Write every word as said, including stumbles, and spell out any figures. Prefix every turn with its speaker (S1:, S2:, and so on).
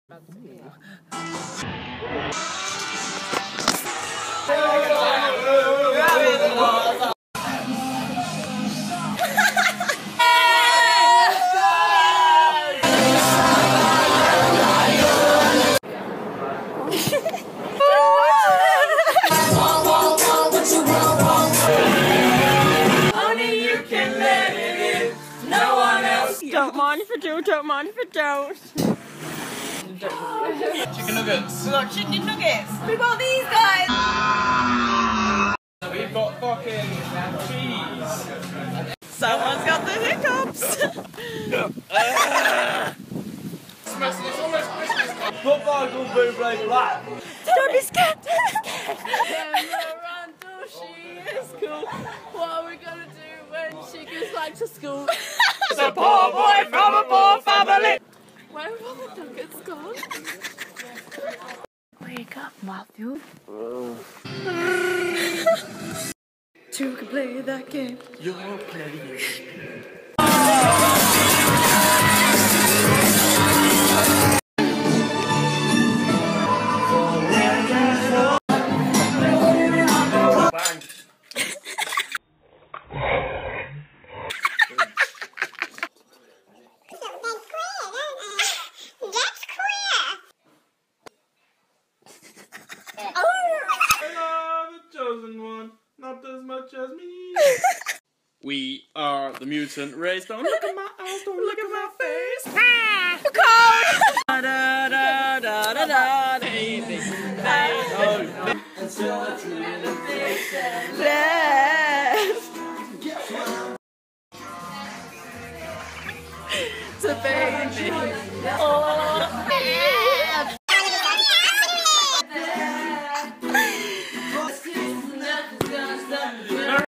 S1: Only you can let it in. No one else. Don't mind if I do. Don't mind if I don't.
S2: Chicken nuggets.
S1: We got chicken nuggets. We got these guys.
S2: We've got fucking cheese.
S1: Someone's got the hiccups.
S2: Christmas, it's almost Christmas. Football will be like black.
S1: Don't be scared.
S3: Randall, she is cool. What are we gonna do when she goes back to school?
S1: It's a poor boy from a poor family.
S3: Where have all the nuggets gone? Wake up, Matthew. Two can play that game.
S2: You're playing. Chosen one, not as much as me. We are the mutant race. Don't look at my eyes, don't look at my face.
S1: Ah, cold. Da da da da da da. Baby, baby. Left. To baby.